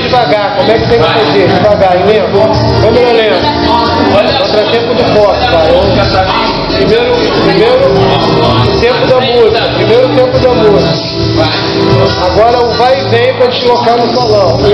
devagar. Como é que tem que fazer? Devagar, lento. Câmera lenta. Contratempo do foco, tá? Primeiro tempo da música. Primeiro tempo da música. Agora o vai e vem para deslocar no salão. 1, 2,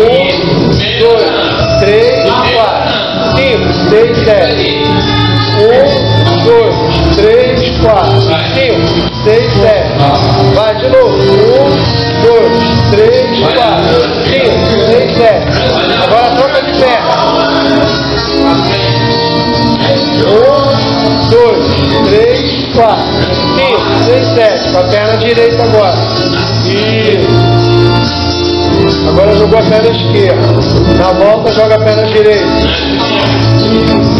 3, 4, 5, 6, 7. 1, 2, 3, 4, 5, 6, 7. Vai de novo. 1, 2, 3, 4, 5, 6, 7. Agora troca de perna. 1, 2, 3, 4, 5, 6, 7. Com a perna direita agora. Isso. Agora jogou a perna esquerda. Na volta joga a perna direita.